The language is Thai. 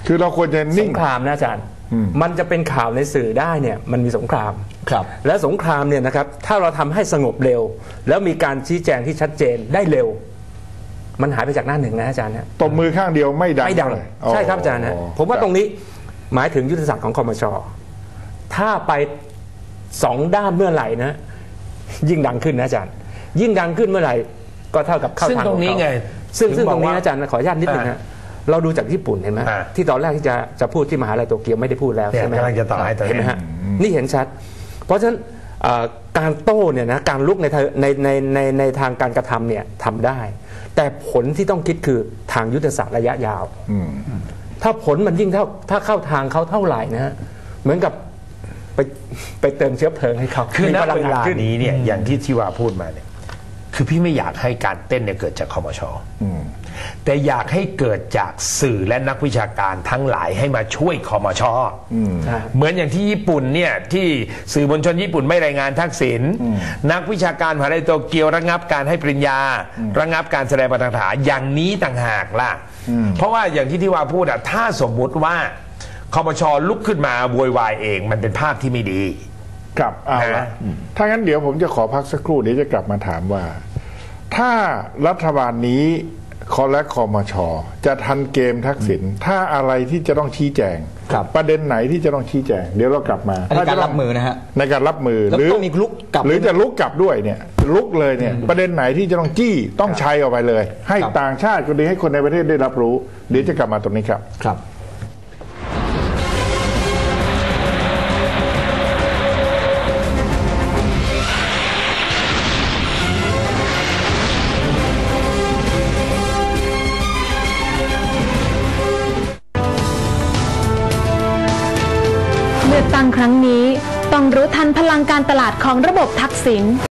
คือเราควรจะนิ่งสงครามนะอาจารย์มันจะเป็นข่าวในสื่อได้เนี่ยมันมีสงครามครับและสงครามเนี่ยนะครับถ้าเราทำให้สงบเร็วแล้วมีการชี้แจงที่ชัดเจนได้เร็วมันหายไปจากหน้าหนึ่งนะอาจารย์นะตบมือข้างเดียวไม่ดังใช่ครับอาจารย์นะผมว่าตรงนี้หมายถึงยุทธศาสตร์ของคมช.ถ้าไปสองด้านเมื่อไหร่นะยิ่งดังขึ้นนะอาจารย์ยิ่งดังขึ้นเมื่อไหร่ก็เท่ากับเข้าทางของเขาซึ่งตรงนี้อาจารย์ขออนุญาตนิดนึงนะเราดูจากญี่ปุ่นเห็นไหมที่ตอนแรกที่จะพูดที่มหาลัยโตเกียวไม่ได้พูดแล้วใช่ไหมกำลังจะต่อให้ตัวเห็นไหมฮะนี่เห็นชัดเพราะฉะนั้นการโต้เนี่ยนะการลุกในทางการกระทำเนี่ยทำได้แต่ผลที่ต้องคิดคือทางยุทธศาสตร์ระยะยาวถ้าผลมันยิ่งถ้าเข้าทางเขาเท่าไหร่นะฮะเหมือนกับไปเติมเชื้อเพลิงให้เขาคือณเวลานี้เนี่ยอย่างที่ว่าพูดมาเนี่ยคือพี่ไม่อยากให้การเต้นเนี่ยเกิดจากคมช.แต่อยากให้เกิดจากสื่อและนักวิชาการทั้งหลายให้มาช่วยคมช.เหมือนอย่างที่ญี่ปุ่นเนี่ยที่สื่อมวลชนญี่ปุ่นไม่รายงานทักษิณนักวิชาการมหาวิทยาลัยโตเกียวระงับการให้ปริญญาระงับการแสดงปาฐกถาอย่างนี้ต่างหากล่ะเพราะว่าอย่างที่ว่าพูดอะถ้าสมมุติว่าคมช.ลุกขึ้นมาโวยวายเองมันเป็นภาพที่ไม่ดีครับเอาละถ้างั้นเดี๋ยวผมจะขอพักสักครู่เดี๋ยวจะกลับมาถามว่าถ้ารัฐบาลนี้และคมช.จะทันเกมทักษิณถ้าอะไรที่จะต้องชี้แจงประเด็นไหนที่จะต้องชี้แจงเดี๋ยวเรากลับมาในการรับมือนะฮะในการรับมือหรือต้องมีลุกกลับหรือจะลุกกลับด้วยเนี่ยลุกเลยเนี่ยประเด็นไหนที่จะต้องจี้ต้องใช้ออกไปเลยให้ต่างชาติก็ดีให้คนในประเทศได้รับรู้เดี๋ยวจะกลับมาตรงนี้ครับเลือกตั้งครั้งนี้ต้องรู้ทันพลังการตลาดของระบบทักษิณ